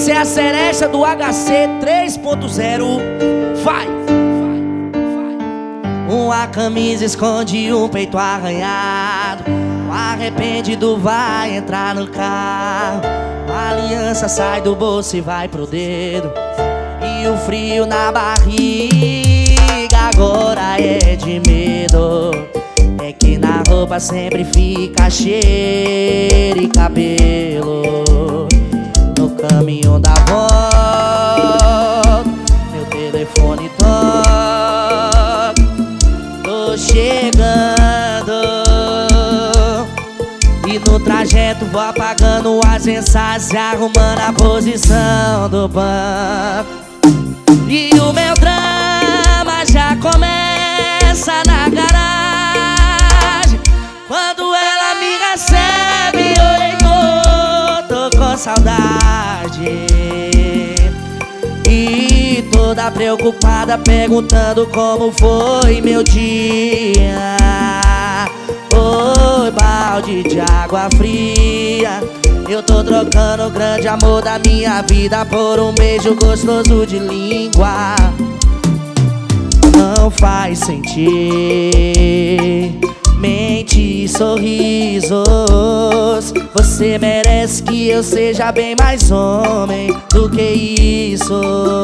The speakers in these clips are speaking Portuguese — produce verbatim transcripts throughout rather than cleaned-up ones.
Essa é a seresta do H C três ponto zero. Vai! Uma camisa esconde um peito arranhado. O arrependido vai entrar no carro. A aliança sai do bolso e vai pro dedo. E o frio na barriga agora é de medo. É que na roupa sempre fica cheiro e cabelo. No caminho da volta, meu telefone toca. Tô chegando. E no trajeto vou apagando as mensagens e arrumando a posição do banco. E o meu drama já começa na garagem. Quando ela me recebe, oi, tô, tô com saudade. E toda preocupada perguntando como foi meu dia. Oi, balde de água fria. Eu tô trocando o grande amor da minha vida por um beijo gostoso de língua. Não faz sentir mente e sorrisos. Você merece que eu seja bem mais homem do que isso.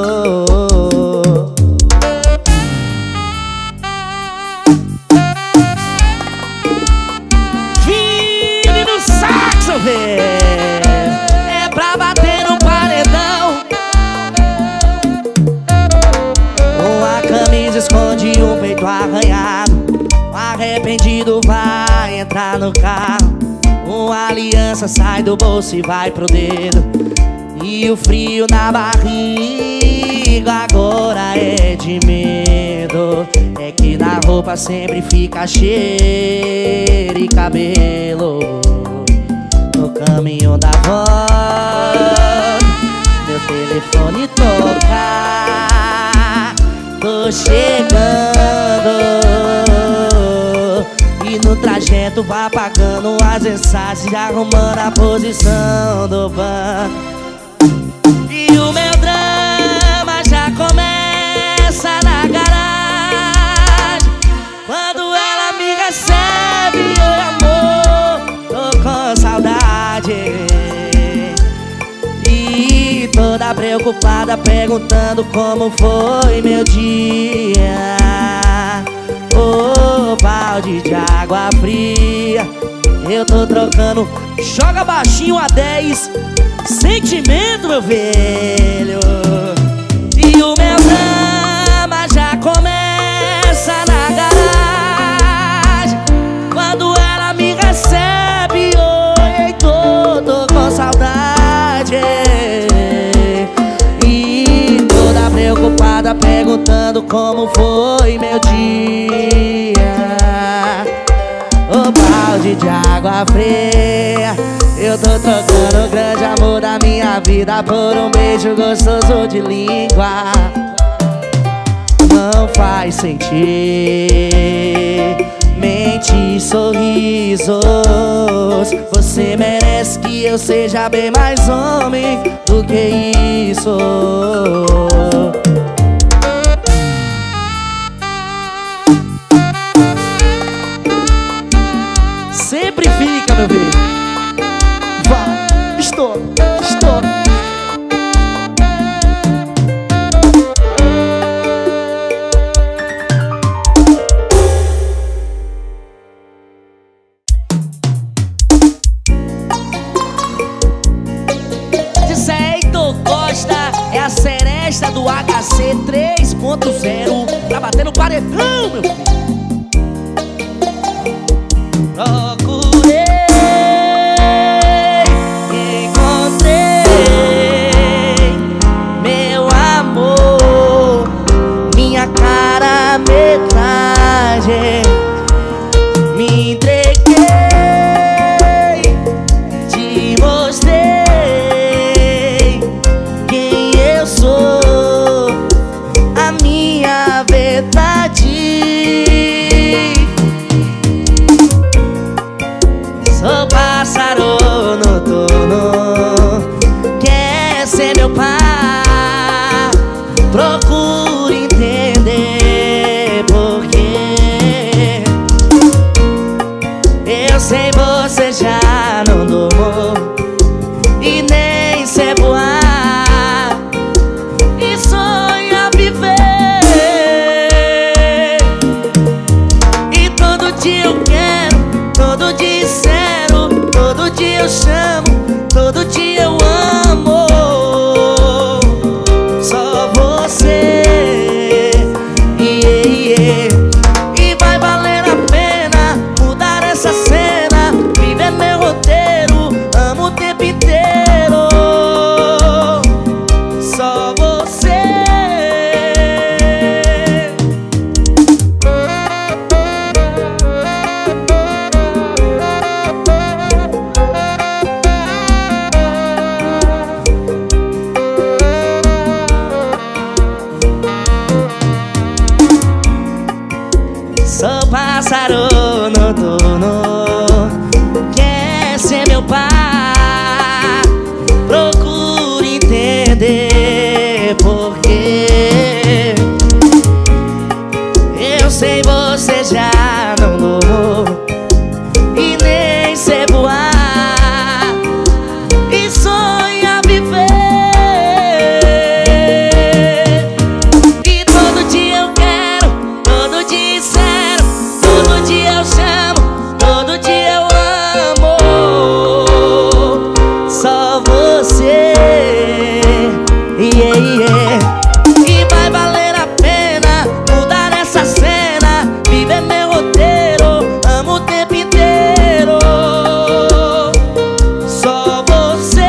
Vire no saxo, velho. É pra bater no paredão. Uma camisa esconde um peito arranhado. O arrependido vai entrar no carro. Uma aliança sai do bolso e vai pro dedo. E o frio na barriga agora é de medo. É que na roupa sempre fica cheiro e cabelo. No caminho da volta, meu telefone toca. Tô chegando. E no trajeto vai apagando as mensagens e arrumando a posição do banco. E o meu drama já começa na garagem. Quando ela me recebe, oi amor, tô com saudade. E toda preocupada perguntando como foi meu dia. Ô, balde de água fria. Eu tô trocando. Joga baixinho a dez. Sentimento, meu velho. E o meu drama já começa na garagem. Quando ela me recebe, oi, tô, tô com saudade. E toda preocupada perguntando como foi meu dia. O balde de água fria. Eu tô trocando o grande amor da minha vida por um beijo gostoso de língua. Não faz sentir mente e sorrisos. Você merece que eu seja bem mais homem do que isso. Sempre fica, meu filho. Vai, estoura, estoura. Dizeito Costa é a seresta do H C três ponto zero. Pra bater no paredão, meu filho. Procurei, encontrei meu amor, minha cara metragem. Me entreguei, te mostrei quem eu sou, a minha verdade. Sou pássaro noturno, quer ser meu procure entender porque eu sei você já não domou e nem sei voar e sonha viver. E todo dia eu quero, todo dia sincero, todo dia eu chamo, todo dia eu amo. Só você, yeah, yeah. E vai valer a pena mudar essa cena, viver meu roteiro, amo o tempo inteiro. Só você. Sou pássaro noturno, quer ser meu par, procure entender porque eu sei você já não domou e nem sei voar e sonha viver. E todo dia eu quero, todo dia sincero, todo dia eu chamo, todo dia eu amo. Só você, yeah, yeah. E vai valer a pena mudar essa cena, viver meu roteiro, amo o tempo inteiro. Só você.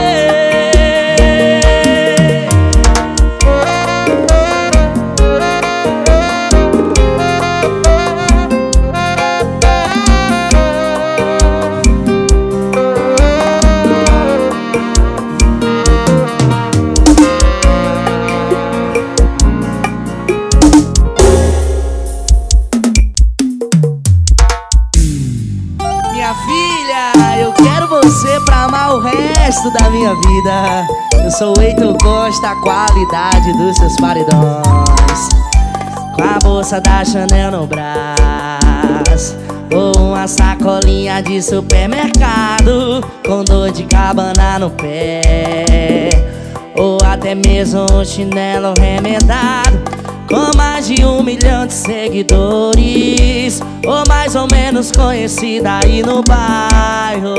Minha filha, eu quero você pra amar o resto da minha vida. Eu sou o Heitor Costa, a qualidade dos seus paredões, com a bolsa da Chanel no braço, ou uma sacolinha de supermercado, com dor de cabana no pé, ou até mesmo um chinelo remendado, com mais de um milhão de seguidores, ou mais ou menos conhecida aí no bairro.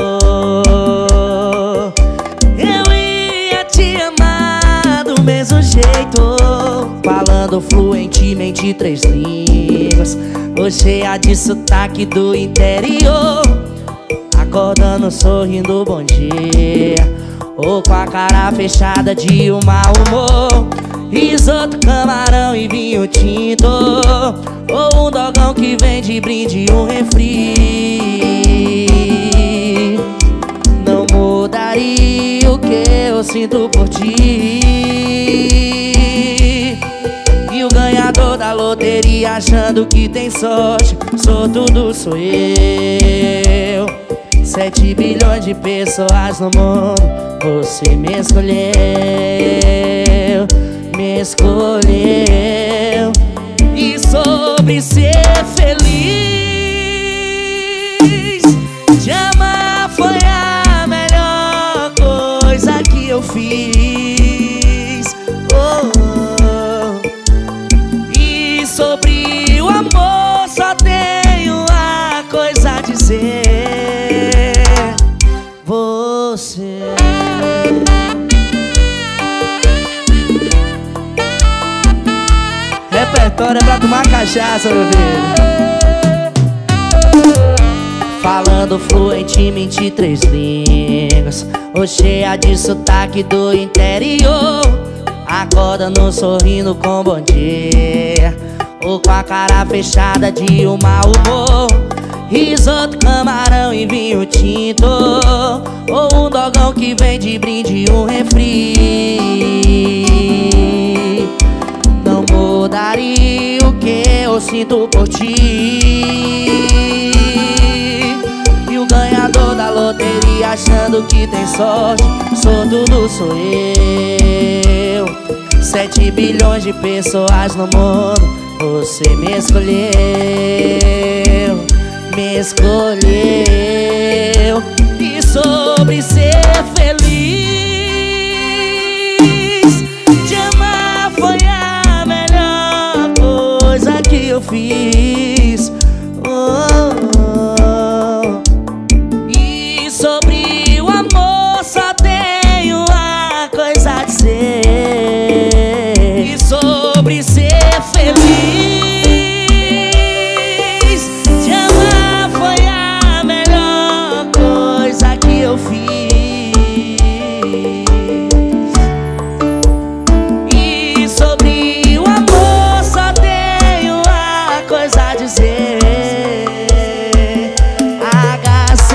Eu ia te amar do mesmo jeito, falando fluentemente três línguas, ou cheia de sotaque do interior, acordando sorrindo bom dia, ou com a cara fechada de um mau humor, risoto, camarão e vinho tinto, ou um dogão que vem de brinde um refri. Não mudaria o que eu sinto por ti. E o ganhador da loteria achando que tem sorte, sou tudo, sou eu. Sete bilhões de pessoas no mundo, você me escolheu, me escolheu. E sobre ser feliz, te amar foi a melhor coisa que eu fiz. Oh, oh. E sobre o amor só tenho uma coisa a dizer: você. Repertório é pra tomar cachaça, meu filho. Falando fluentemente três línguas, ou cheia de sotaque do interior, acordando sorrindo com bom dia, ou com a cara fechada de um mau humor, risoto, camarão e vinho tinto, ou um dogão que vem de brinde um refri. Não mudaria o que eu sinto por ti. E o ganhador da loteria achando que tem sorte, sou tudo, sou eu. sete bilhões de pessoas no mundo, você me escolheu, me escolheu. E sobre ser feliz, te amar foi a melhor coisa que eu fiz. Oh, oh. E sobre o amor só tenho uma coisa a dizer. E sobre ser feliz, te amar foi a melhor coisa que eu fiz. E sobre o amor só tenho uma coisa a dizer. H C.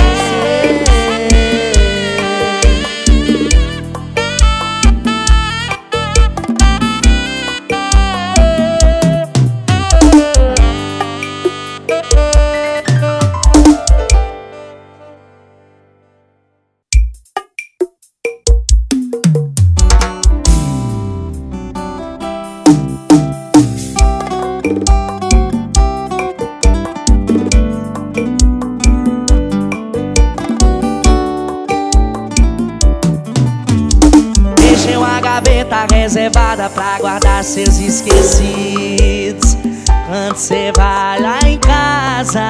Deixei uma gaveta reservada pra guardar seus esquecidos. Quando cê vai lá em casa,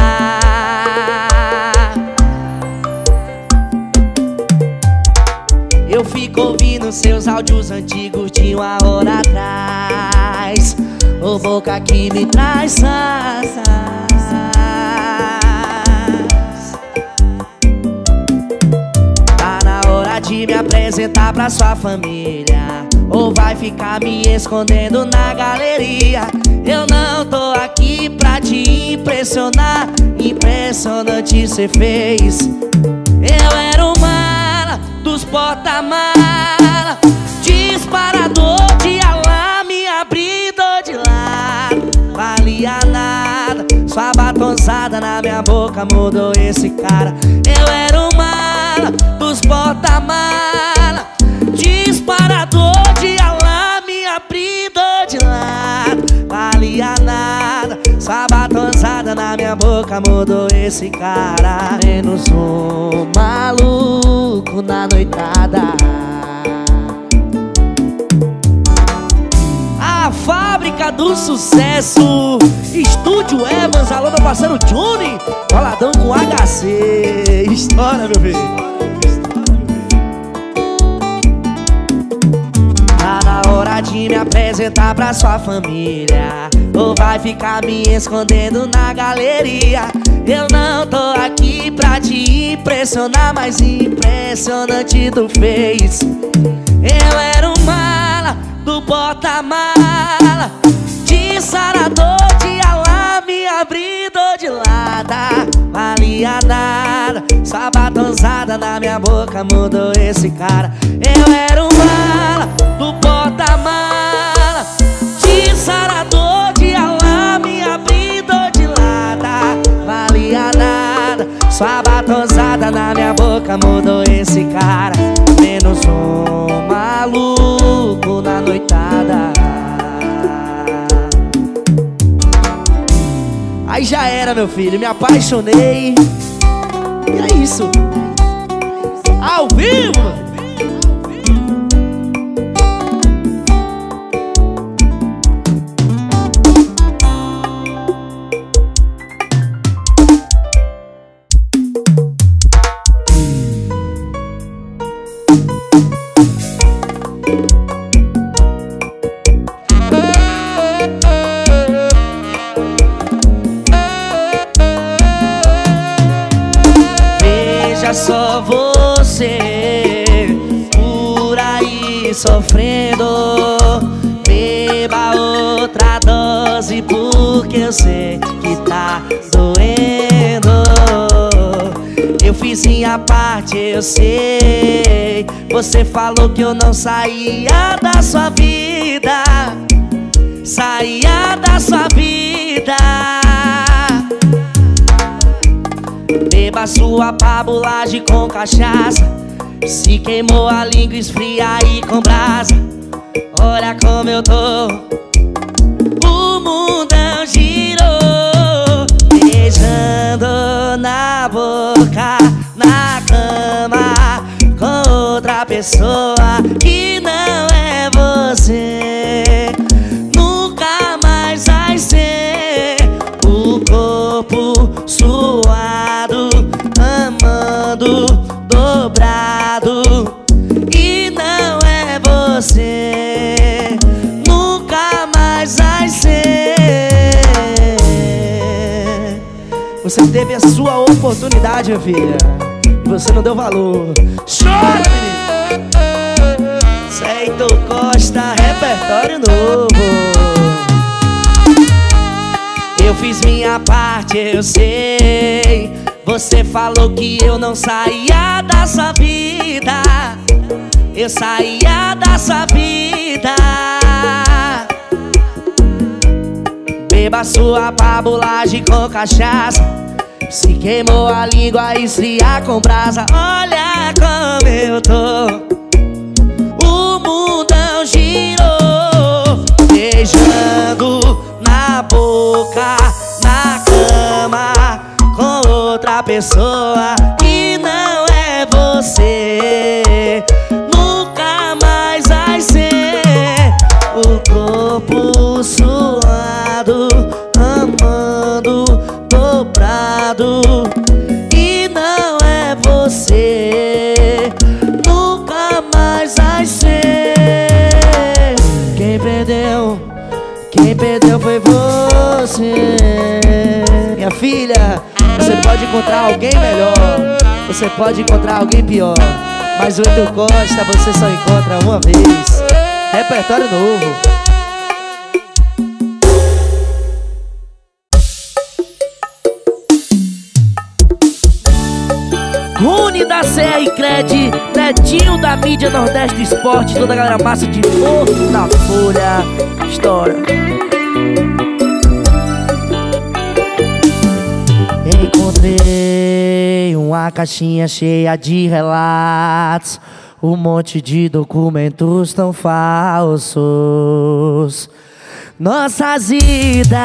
eu fico ouvindo seus áudios antigos de uma hora atrás. Ô boca que me traz sas. Tá na hora de me apresentar pra sua família, ou vai ficar me escondendo na galeria? Eu não tô aqui pra te impressionar, impressionante cê fez. Eu era o mala dos porta-mala, disparador de alarme, abridor de lado. Valia nada, sua batonzada na minha boca mudou esse cara. Eu era o mala dos porta-mala, disparador de alarme, abridor de lado. Valia nada, sua batonzada na minha boca mudou esse cara. Menos um maluco na noitada. A fábrica do sucesso, Estúdio Evans, alô meu parceiro Johnny, boladão com H C. História, meu filho. Tá na hora de me apresentar pra sua família, ou vai ficar me escondendo na galeria? Eu não tô aqui pra te impressionar, mas impressionante tu fez. Eu era um mala do porta-mala, disparador de alarme, abridor de lada. Valia nada, sua batonzada na minha boca mudou esse cara. Eu era um mala do porta-mala, disparador de alarme, abridor de lada. Valia nada, sua batonzada na minha boca mudou esse cara. Menos um maluco na noitada. Aí já era, meu filho, me apaixonei. E é isso. Ao vivo. Só você por aí sofrendo. Beba outra dose porque eu sei que tá doendo. Eu fiz minha parte, eu sei. Você falou que eu não saía da sua vida, saía da sua vida. Beba sua pabulagem com cachaça, se queimou a língua, esfria aí com brasa. olha como eu tô. O mundão girou, beijando na boca, na cama, com outra pessoa que não é você. Nunca mais vai ser o corpo suado, amando dobrado, e não é você. Nunca mais vai ser. Você teve a sua oportunidade, minha filha, e você não deu valor. Chora, menino! Seito Costa, repertório novo. Eu fiz minha parte, eu sei. Você falou que eu não saía da sua vida. Eu saía da sua vida. Beba sua pabulagem com cachaça. Se queimou a língua, esfria com brasa. Olha como eu tô. O mundão girou, beijando na boca, na cama, com outra pessoa que não é você. Nunca mais vai ser o corpo suado, amando dobrado, e não é você. Nunca mais vai ser. Quem perdeu, quem perdeu foi você. Minha filha, você pode encontrar alguém melhor, você pode encontrar alguém pior, mas o Heitor Costa você só encontra uma vez. Repertório novo. Rune da C R Cred, Netinho da mídia Nordeste Esporte, toda a galera massa de Porto da Folha. História. Encontrei uma caixinha cheia de relatos, um monte de documentos tão falsos. Nossas vidas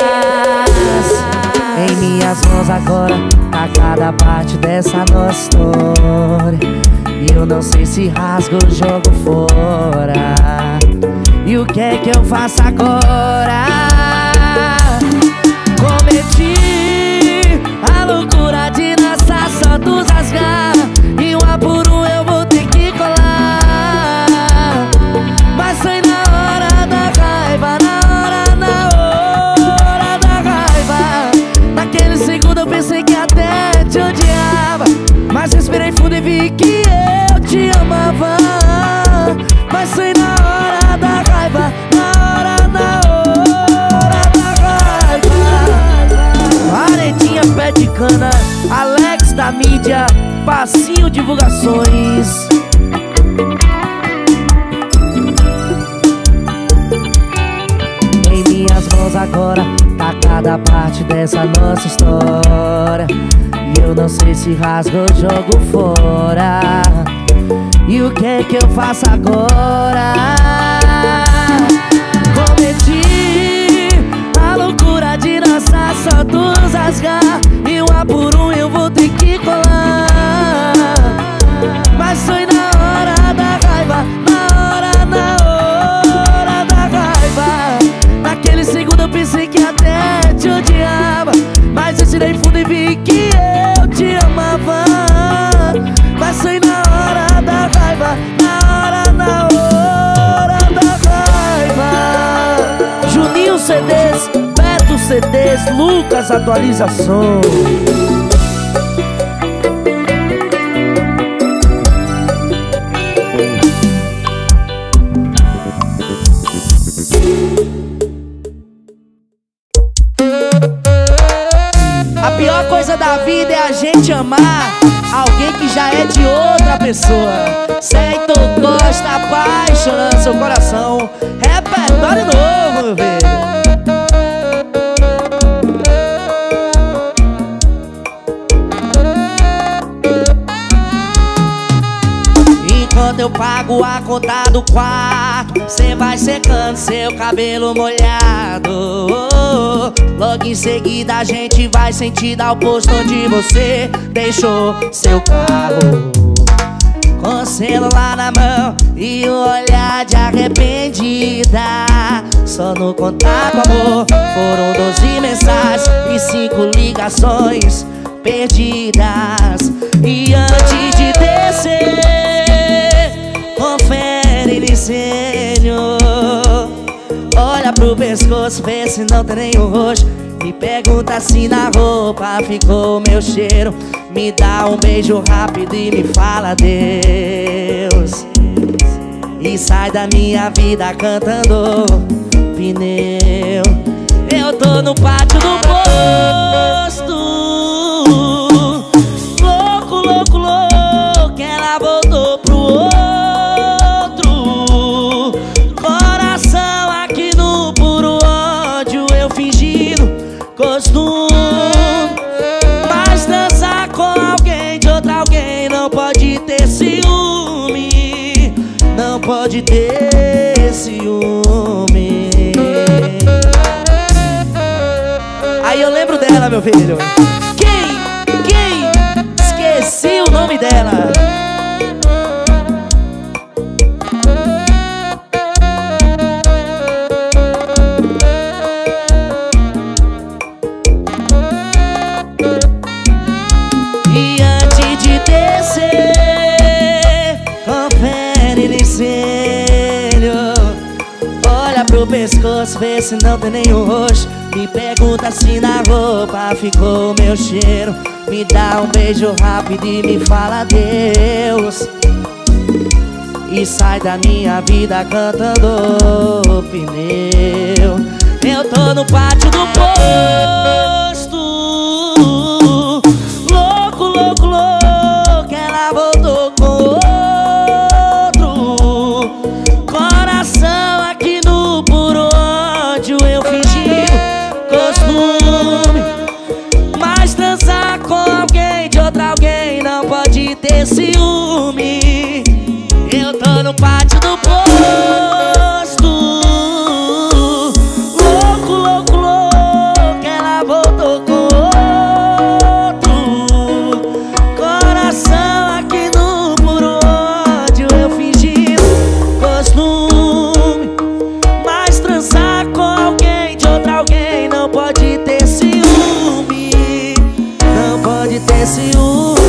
em minhas mãos agora, a cada parte dessa nossa história. E eu não sei se rasgo ou jogo fora. E o que é que eu faço agora? Cometi a loucura de lançar só dos rasgar, e um por um eu vou ter que colar. Mas foi na hora da raiva, na hora, na hora da raiva. Naquele segundo eu pensei que até te odiava, mas respirei fundo e vi que eu te amava. Mas foi na hora da raiva, na hora, na hora da raiva. Aretinha, pé de cana, Alex da mídia, Passinho Divulgações. Em minhas mãos agora tá cada parte dessa nossa história. E eu não sei se rasgo ou jogo fora. E o que é que eu faço agora? Cometi a loucura de lançar só dos rasgar, e um por um eu vou ter que colar. Mas foi na hora da raiva, na hora, na hora da raiva. Naquele segundo eu pensei que até te odiava, mas eu tirei fundo e vi que eu te amava. Mas foi na hora da raiva, na hora, na hora da raiva. Juninho C Ds, Beto C Ds, Lucas Atualização. A pior coisa da vida é a gente amar alguém que já é de outra pessoa. Seito Costa apaixonando seu coração. Repertório novo, meu velho. Enquanto eu pago a conta do quarto, cê vai secando seu cabelo molhado. Logo em seguida a gente vai sentir ao posto onde você deixou seu carro. Com o celular na mão e o olhar de arrependida. Só no contato, amor, foram doze mensagens e cinco ligações perdidas. E antes de descer, confere incêndio. Olha pro pescoço, vê se não tem nenhum roxo. Me pergunta se na roupa ficou meu cheiro. Me dá um beijo rápido e me fala Deus. E sai da minha vida cantando pneu. Eu tô no pátio do posto, louco, louco, louco, que ela voltou pro outro. Coração aqui no puro ódio, eu fingindo costume. Mas dançar com alguém de outra alguém não pode ter ciúme. Não pode ter ciúme. Aí eu lembro dela, meu filho. Quem? Quem? Esqueci o nome dela. E antes de descer, confere no espelho. Olha pro pescoço, vê se não tem nenhum roxo. Me pergunta se na roupa ficou meu cheiro. Me dá um beijo rápido e me fala Deus. E sai da minha vida cantando pneu. Eu tô no pátio do posto, louco, louco, louco, ela voltou com outro. Coração aqui no puro ódio, eu fingindo costume. Mas transar com alguém de outra alguém não pode ter ciúme. Eu tô no pátio do posto, louco, louco, louco, ela voltou com outro. Coração aqui no puro ódio, eu fingindo costume. Mas transar com alguém de outra alguém não pode ter ciúme. Não pode ter ciúme.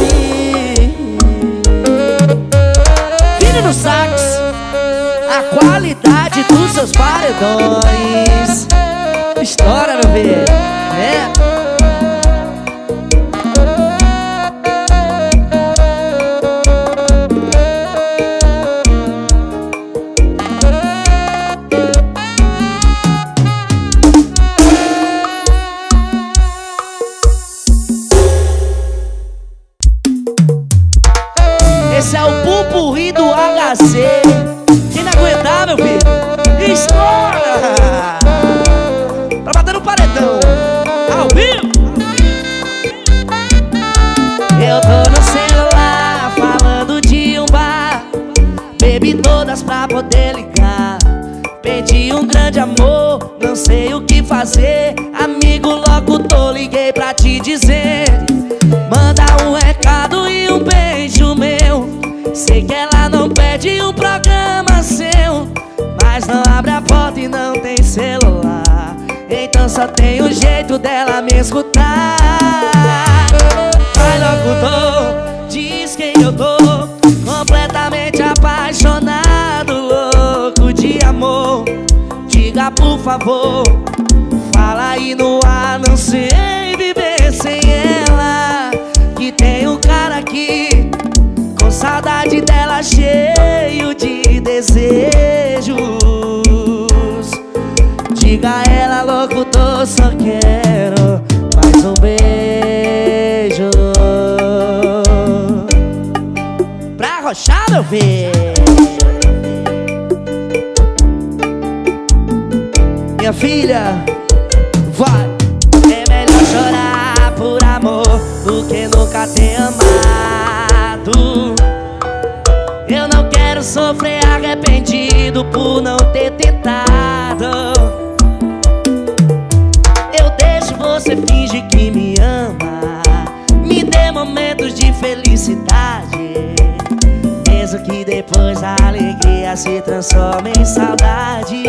Filho no sax, a qualidade dos seus paredões. História, meu filho, é. Esse é o pupurri do H C. Quem não aguentar, meu filho, estoura! Pra bater no paredão, ao vivo. Eu tô no celular falando de um bar. Bebi todas pra poder ligar. Perdi um grande amor, não sei o que fazer. Amigo locutor, liguei pra te dizer. Manda um recado e um beijo meu. Sei que ela não pede um programa seu, mas não abre a porta e não tem celular. Então só tem o jeito dela me escutar. Vai locutor, diz quem eu tô. Completamente apaixonado, louco de amor. Diga por favor, fala aí no ar. Não sei viver sem ela, que tem um cara aqui com saudade dela, cheio de desejos. Diga a ela, locutor, só quero mais um beijo. Pra arrochar, meu filho. Minha filha, vai. É melhor chorar por amor do que nunca ter amado. Eu não quero sofrer arrependido por não ter tentado. Eu deixo você fingir que me ama, me dê momentos de felicidade, mesmo que depois a alegria se transforme em saudade.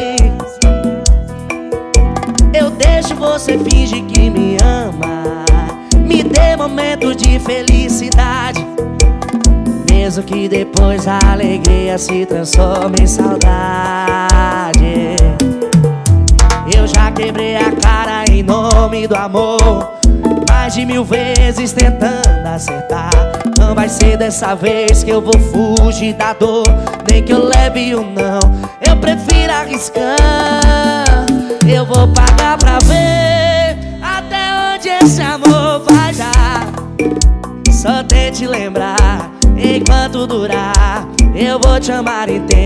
Eu deixo você fingir que me ama, me dê momentos de felicidade, mesmo que depois a alegria se transforme em saudade. Eu já quebrei a cara em nome do amor, mais de mil vezes tentando acertar. Não vai ser dessa vez que eu vou fugir da dor, nem que eu leve um não. Eu prefiro arriscar, eu vou pagar pra ver até onde esse amor vai dar. Só tente lembrar, enquanto durar, eu vou te amar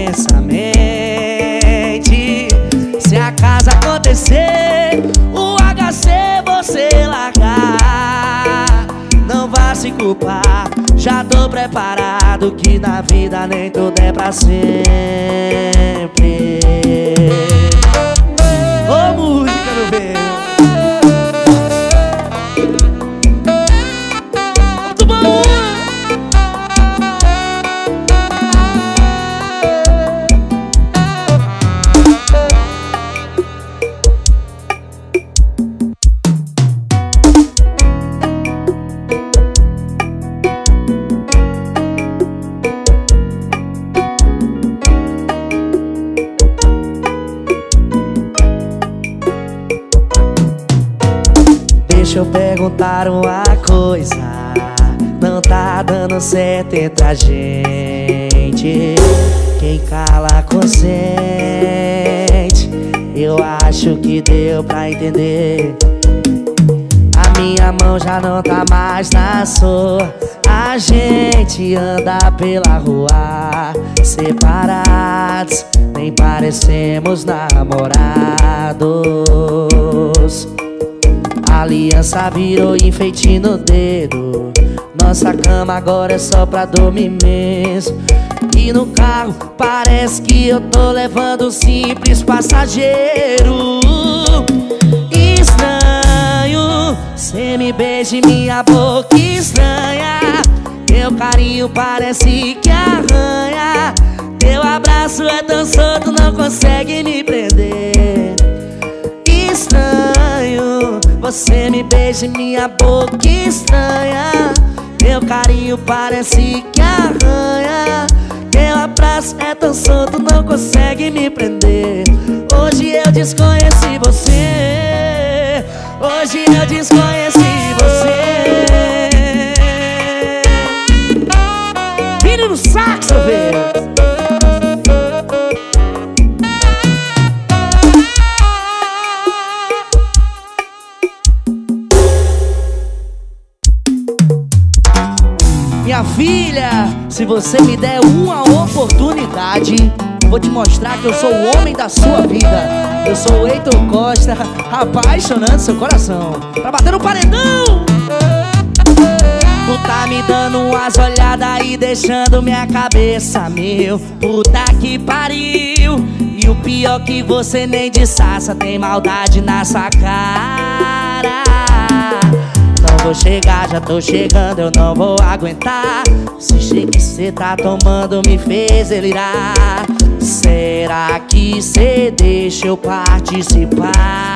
intensamente. Se acaso acontecer o H C você largar, não vá se culpar, já tô preparado que na vida nem tudo é pra sempre. Ô música, meu bem, muito bom. Deixa eu perguntar uma coisa, não tá dando certo entre a gente. Quem cala consente, eu acho que deu pra entender. A minha mão já não tá mais na sua, a gente anda pela rua separados, nem parecemos namorados. A aliança virou enfeite no dedo, nossa cama agora é só pra dormir mesmo. E no carro parece que eu tô levando um simples passageiro. Estranho, cê me beija em minha boca estranha, teu carinho parece que arranha, teu abraço é tão solto, não consegue me prender. Estranho, você me beija em minha boca estranha, teu carinho parece que arranha, teu abraço é tão solto, não consegue me prender. Hoje eu desconheci você, hoje eu desconheci você. Vire no saxo, velho. Minha filha, se você me der uma oportunidade, eu vou te mostrar que eu sou o homem da sua vida. Eu sou o Heitor Costa, apaixonando seu coração pra bater no paredão. Tu tá me dando umas olhadas e deixando minha cabeça mil. Puta que pariu. E o pior que você nem disfarça, tem maldade na sua cara. Não vou chegar, já tô chegando, eu não vou aguentar. Esse shake que cê tá tomando me fez delirar. Será que cê deixa eu participar?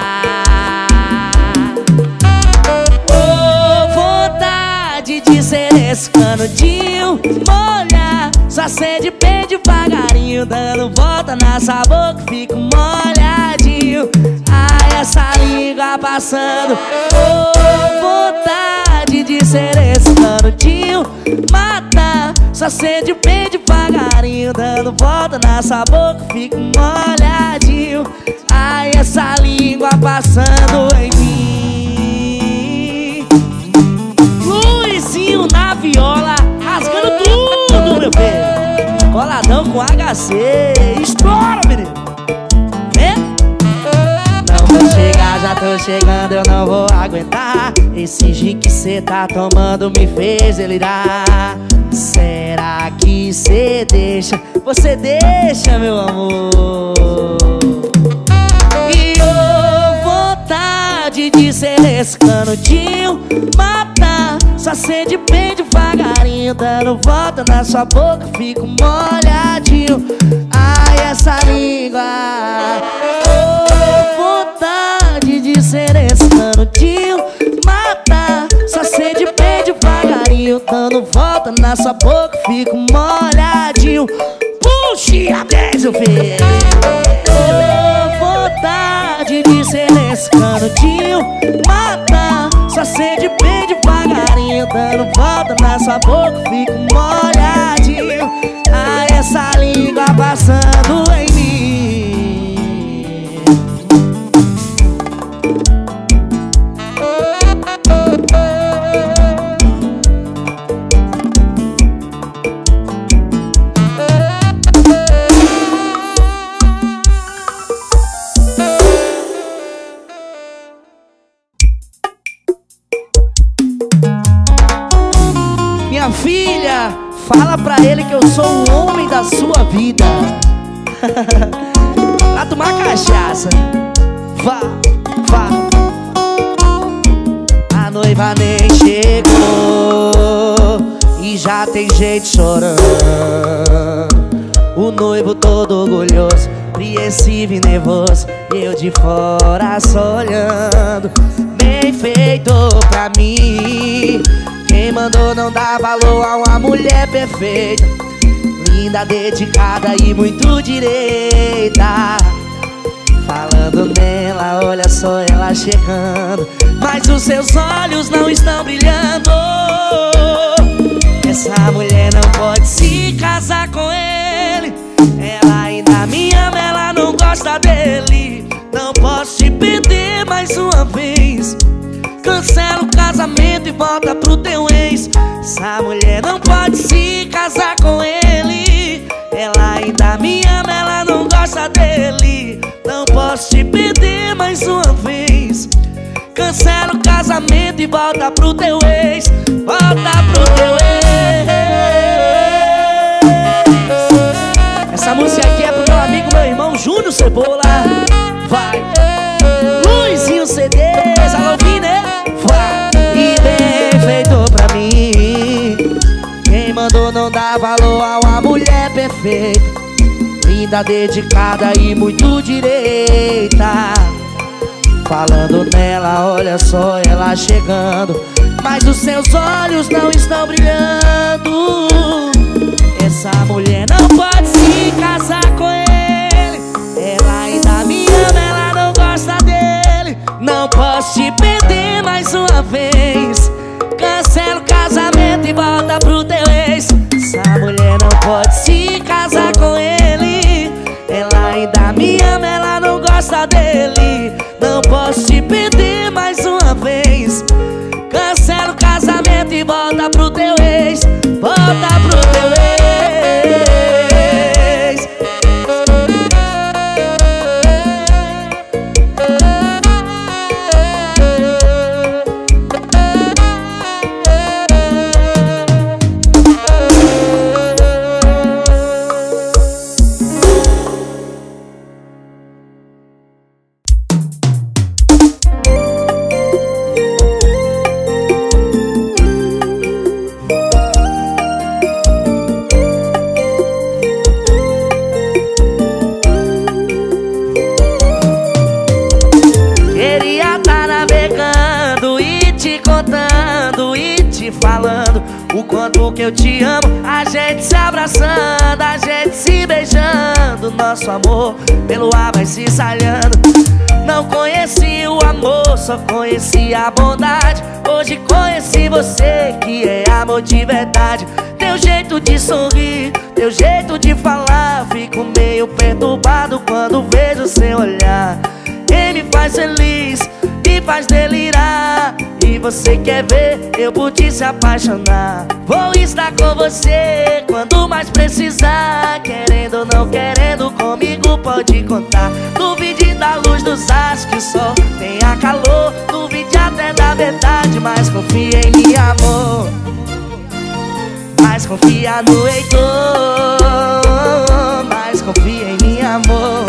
Oh, vontade de ser esse canudinho, molha sua sede bem devagarinho, dando volta na sua boca, fico molhadinho. Ai, essa língua passando. Oh, vontade de ser esse canudinho, mata sua sede bem devagarinho, dando volta na sua boca, fico molhadinho. Ai, essa língua passando em mim. Luizinho na viola, rasgando tudo, meu bem. Coladão com H C, estoura, menino. Vê? Não vou chegar, Já já tô chegando, eu não vou aguentar. Esse gin que cê tá tomando me fez delirar. Será que cê deixa? Você deixa, meu amor. E ô vontade de ser esse canudinho, matar sua sede bem devagarinho, dando volta na sua boca, fico molhadinho. Ai, essa língua. Ô vontade de ser esse canudinho, matar sua sede bem devagarinho, dando volta na sua boca, fico molhadinho. Puxe a dez, eu vejo. Ô vontade de ser esse canudinho, matar sua sede bem devagarinho, dando volta na sua boca, fico molhadinho. Ai, essa língua passando em mim. Minha filha, fala pra ele que eu sou o homem da sua vida. Pra tomar cachaça. Vá, vá. A noiva nem chegou e já tem gente chorando. O noivo todo orgulhoso, apreensivo e nervoso, eu de fora só olhando. Bem feito pra mim. Quem mandou não dar valor a uma mulher perfeita, linda, dedicada e muito direita. Falando nela, olha só ela chegando, mas os seus olhos não estão brilhando. Essa mulher não pode se casar com ele. Ela ainda me ama, ela não gosta dele. Não posso te perder mais uma vez. Cancela o casamento e volta pro teu ex. Essa mulher não pode se casar com ele. Ela ainda me ama, ela não gosta dele. Não posso te perder mais uma vez. Cancela o casamento e volta pro teu ex. Volta pro teu ex. Essa música aqui é pro meu amigo, meu irmão Júnior Cebola. Vai, Luizinho C Ds, alô, né? E bem feito pra mim. Quem mandou não dar valor a uma mulher perfeita, linda, dedicada e muito direita. Falando nela, olha só ela chegando, mas os seus olhos não estão brilhando. Essa mulher não pode se casar com ele. Ela ainda me ama, ela não gosta dele. Não posso te perder mais uma vez. Cancela o casamento e volta pro teu ex. Essa mulher não pode se casar com ele. Ela ainda me ama, ela não gosta dele. Não posso te perder mais uma vez. Cancela o casamento e volta pro teu ex. Volta pro teu ex. Falando o quanto que eu te amo, a gente se abraçando, a gente se beijando, nosso amor pelo ar vai se espalhando. Não conheci o amor, só conheci a bondade. Hoje conheci você, que é amor de verdade. Teu jeito de sorrir, teu jeito de falar, fico meio perturbado quando vejo seu olhar. Quem me faz feliz, me faz delirar. E você quer ver eu por ti se apaixonar. Vou estar com você quando mais precisar. Querendo ou não querendo, comigo pode contar. No vídeo da luz dos astros que o sol tenha calor. Duvide até da verdade, mas confia em mim, amor. Mas confia no Heitor, mas confia em mim, amor.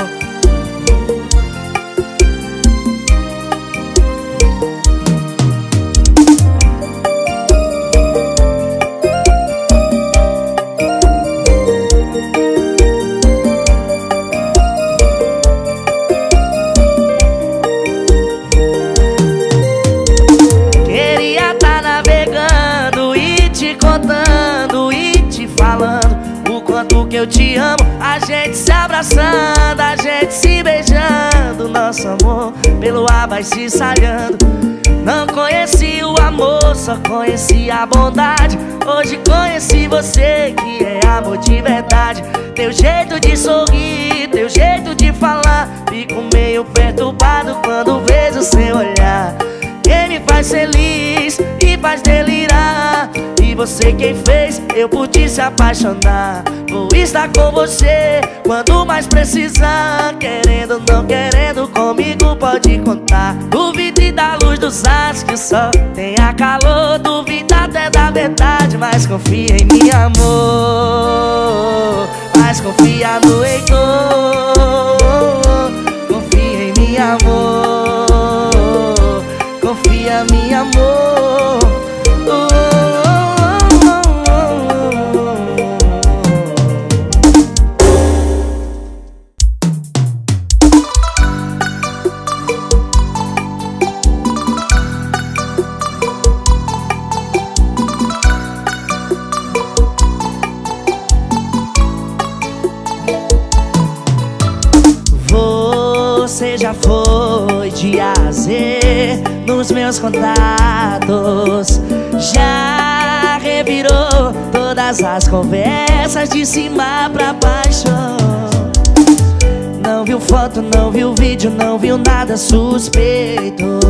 Que eu te amo, a gente se abraçando, a gente se beijando. Nosso amor pelo ar vai se espalhando. Não conheci o amor, só conheci a bondade. Hoje conheci você, que é amor de verdade. Teu jeito de sorrir, teu jeito de falar, fico meio perturbado quando vejo seu olhar. Quem me faz feliz e faz delirar. E você quem fez eu pude se apaixonar. Vou estar com você quando mais precisar. Querendo ou não querendo, comigo pode contar. Duvide da luz dos astros que o sol tenha calor. Duvide até da verdade, mas confia em mim, amor. Mas confia no Heitor, confia em mim, amor. Confia, meu amor. Você já foi de A a Z nos meus contatos. Já revirou todas as conversas de cima pra baixo. Não viu foto, não viu vídeo, não viu nada suspeito.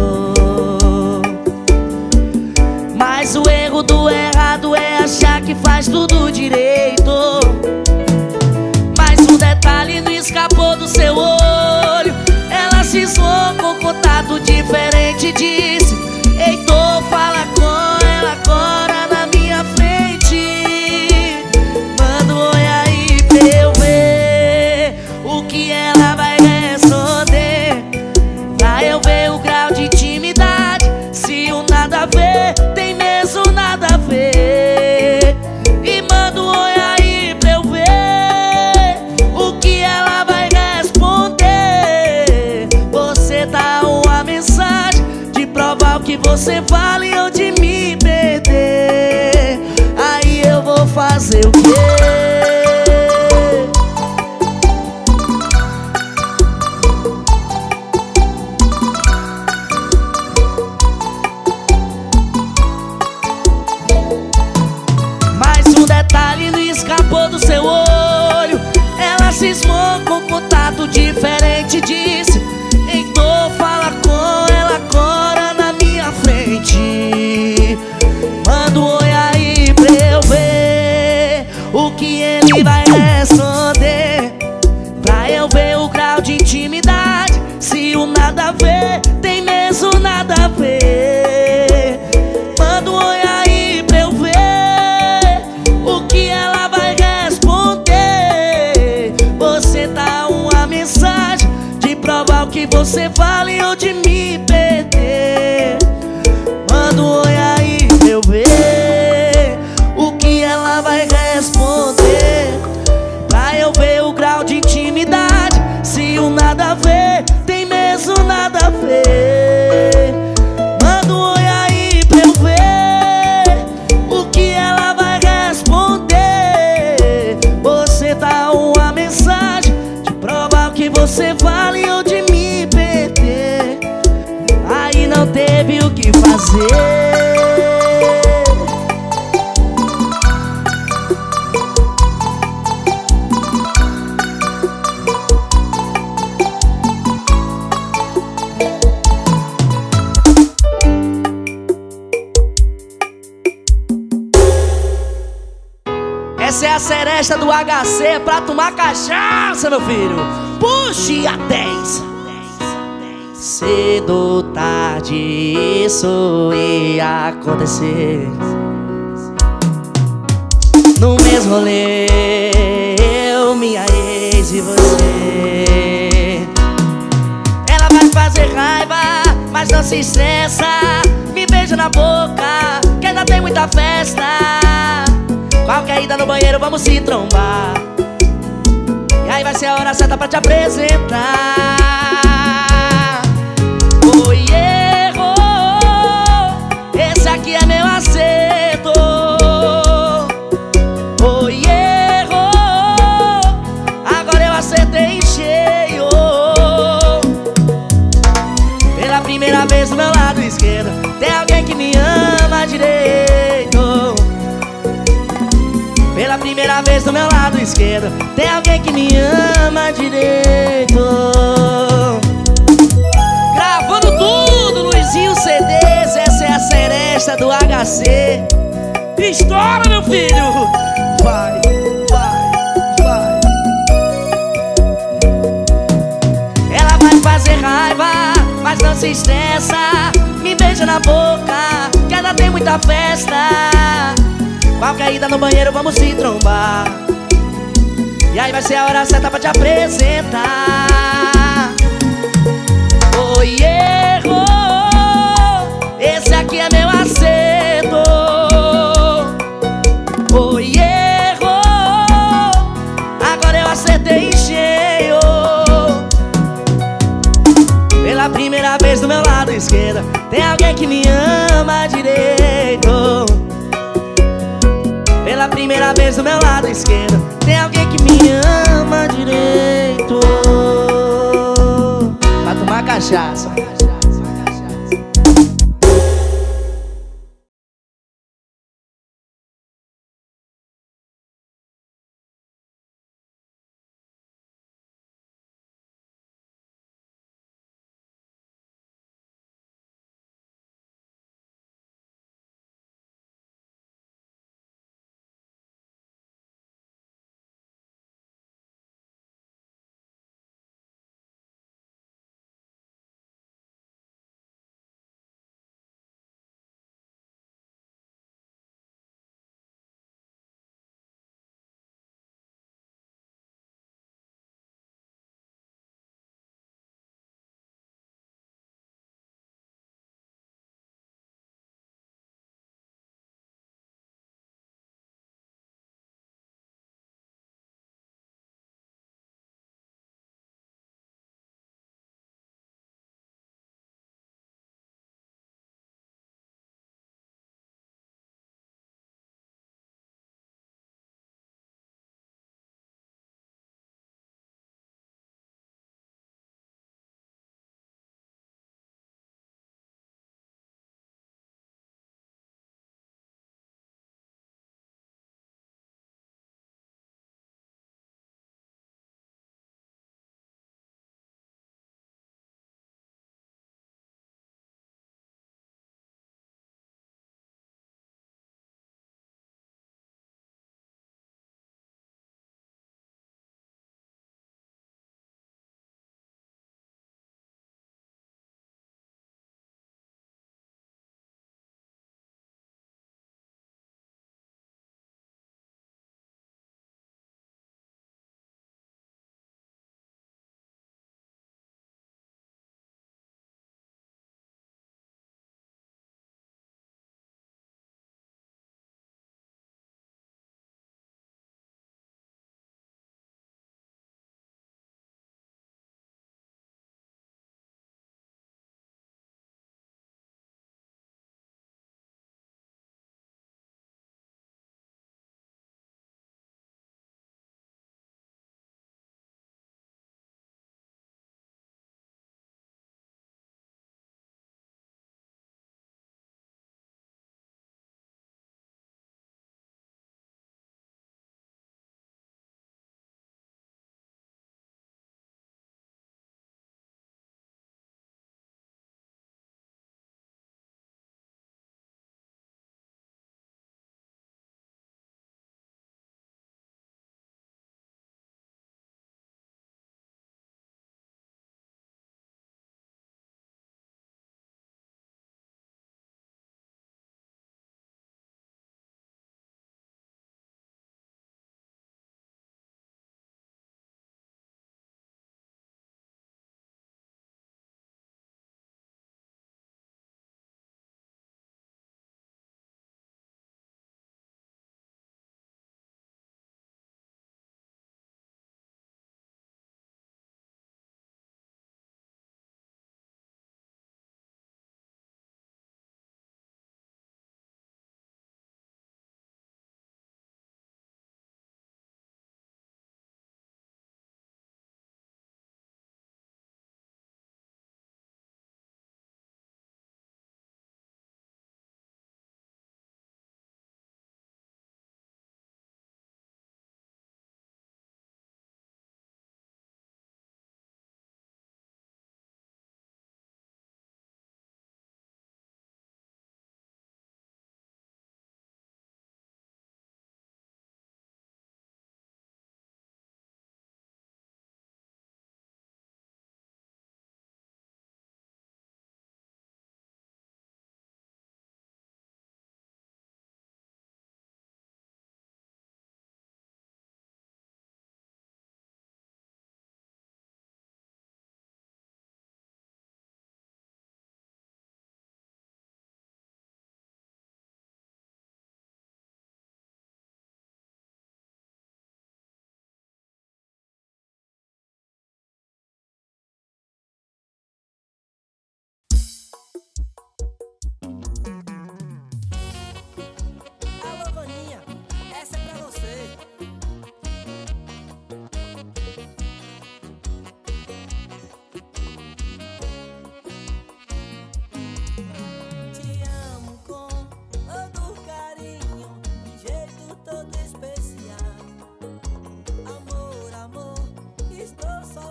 Mas o erro do errado é achar que faz tudo direito. Mas um detalhe não escapou do seu olho. Ela cismou com contato diferente, disse: Heitor, fala com ela agora na minha frente. Manda um oi aí pra eu ver o que ela vai responder. Pra eu ver o grau de intimidade, se o nada a ver tem mesmo nada a ver. E manda um oi aí pra eu ver o que ela vai responder. Você dá uma mensagem de provar o que você vale ou de me perder. Aí eu vou fazer o quê? Detalhe não escapou do seu olho. Ela cismou com contato diferente, disse: Heitor, fala com ela agora na minha frente. Manda um oi aí pra eu ver o que ele vai responder. Pra eu ver o grau de intimidade, se o nada a ver tem mesmo nada a ver. Manda um oi aí pra eu ver o que ela vai responder. Você dá uma mensagem de provar o que você vale ou de me perder. Manda um oi aí pra eu ver o que ela vai responder. Pra eu ver o grau de intimidade, se o nada a ver tem mesmo nada a ver. Manda um oi aí pra eu ver o que ela vai responder. Você dá uma mensagem de provar o que você vale ou de me perder. Aí não teve o que fazer. Essa é a seresta do H C pra tomar cachaça, meu filho. Puxe a dez. cedo ou tarde isso ia acontecer. No mesmo rolê, eu, minha ex e você. Ela vai fazer raiva, mas não se estressa. Me beija na boca, que ainda tem muita festa. Qualquer ida no banheiro, vamos se trombar. E aí vai ser a hora certa pra te apresentar. Foi erro, esse aqui é meu acerto. Foi erro, agora eu acertei em cheio. Pela primeira vez do meu lado esquerdo tem alguém que me ama direito. Pela primeira vez do meu lado esquerdo tem alguém que me ama direito. Gravando tudo, Luizinho C Ds, essa é a seresta do H C. Estoura, meu filho! Vai, vai, vai. Ela vai fazer raiva, mas não se estressa. Me beija na boca, que ainda tem muita festa. Qualquer ida no banheiro, vamos se trombar. E aí vai ser a hora certa pra te apresentar. Foi erro, esse aqui é meu acerto. Foi erro, agora eu acertei em cheio. Pela primeira vez do meu lado esquerdo tem alguém que me ama direito. Pela primeira vez do meu lado esquerdo tem alguém que me ama direito. Pra tomar cachaça.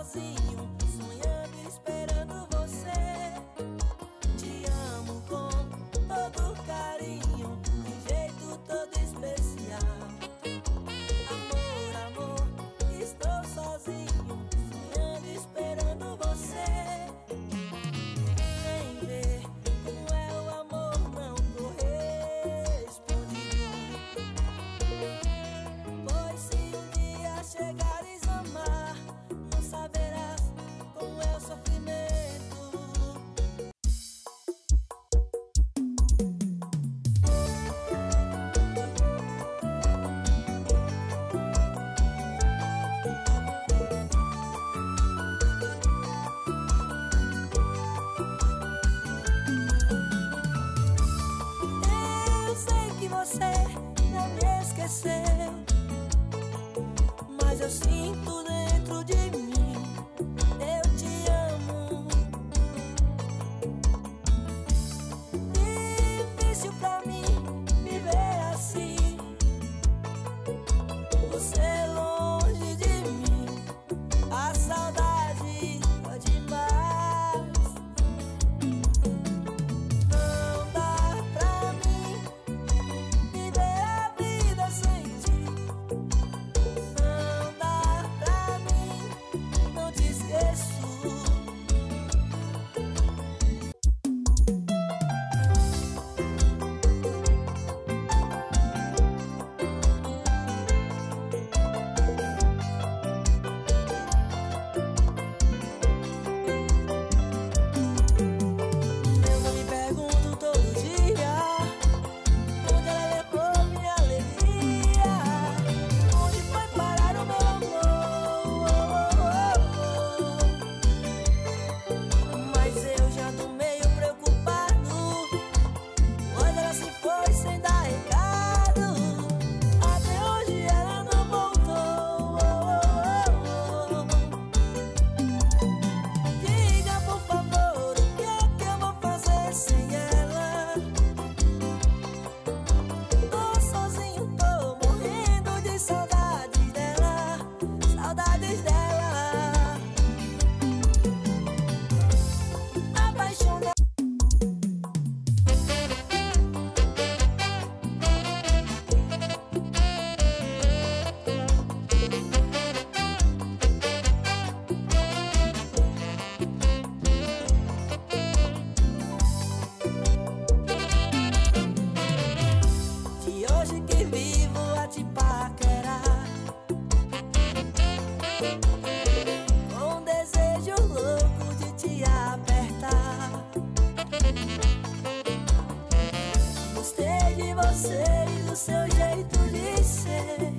sozinho, sonhando, esperando você. Te amo com todo carinho, de um jeito todo especial. Amor, amor, estou sozinho, sonhando, esperando você. Vem ver como é o amor não correspondido. Pois se um dia chegares a amar, não saberás como é o sofrimento. Eu sei que você não me esqueceu, mas eu sinto dentro de mim, eu te amo. Difícil pra mim viver assim, você longe de mim, a saudade dói demais. Não dá pra mim viver a vida sem ti. Não dá pra mim, não te esqueço. Eu não me pergunto todo dia onde ela levou minha alegria, onde foi parar o meu amor. Mas eu já tô meio preocupado, pois ela se foi sem dar recado. Até hoje ela não voltou. Diga por favor, o que é que eu vou fazer sem ela? Tô sozinho, tô morrendo de saudades dela, saudades dela. Apaixonado. De hoje que vivo a te paquerar, com desejo louco de te apertar. Gostei de você e do seu jeito de ser.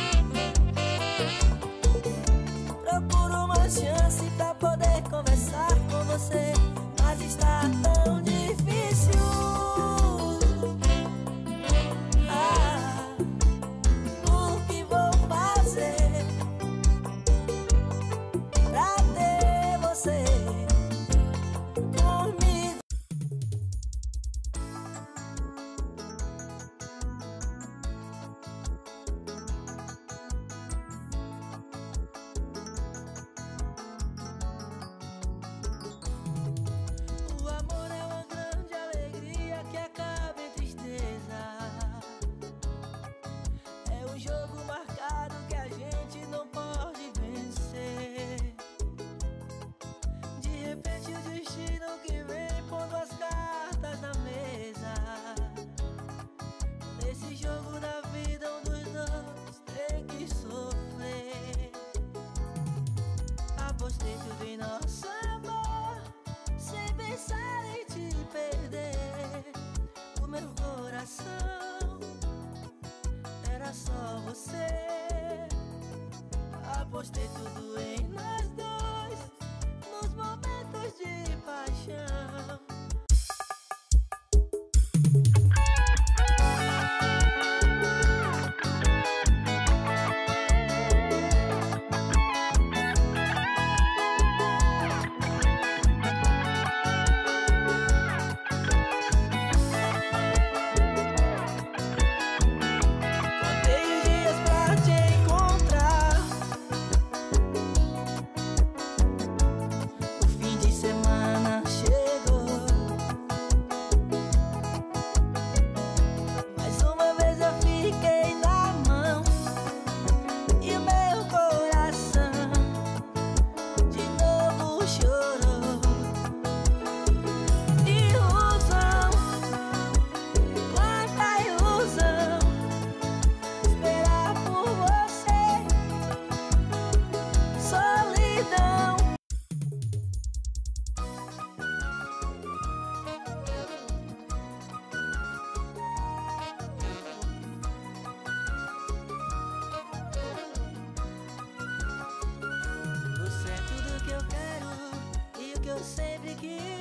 Procuro uma chance pra poder conversar com você, mas está tão difícil. Ah, o que vou fazer pra ter você comigo? O amor é uma grande alegria que acaba em tristeza. É um jogo marcado que a gente não pode vencer. De repente o destino que vem pondo as cartas na mesa. Nesse jogo da vida um dos dois tem que sofrer. Apostei tudo em nosso amor, sem pensar em te perder. O meu coração era só você. Apostei tudo em nós dois, nos momentos de paixão. Contei os dias pra te encontrar, eu sempre quis.